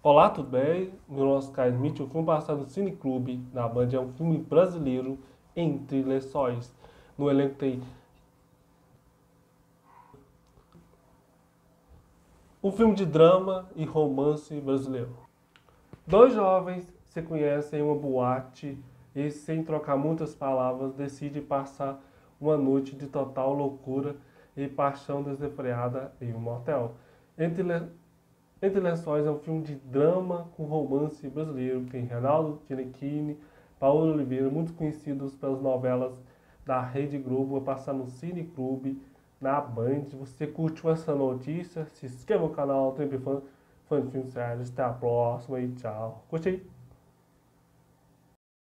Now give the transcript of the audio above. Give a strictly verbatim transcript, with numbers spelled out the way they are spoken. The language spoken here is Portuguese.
Olá, tudo bem? Meu nome é Oscar Smith. O filme passado no Cine Clube, na Band, é um filme brasileiro entre lençóis. No elenco tem um filme de drama e romance brasileiro. Dois jovens se conhecem em uma boate e, sem trocar muitas palavras, decidem passar uma noite de total loucura e paixão desenfreada em um motel. Entre, le... Entre Lençóis é um filme de drama com romance brasileiro. Tem Reinaldo Ginettini, Paulo Oliveira, muito conhecidos pelas novelas da Rede Globo. Vai passar no Cine Clube, na Band. Você curtiu essa notícia? Se inscreva no canal, sempre fã, fã de filmes sérios. Até a próxima e tchau. Curte aí.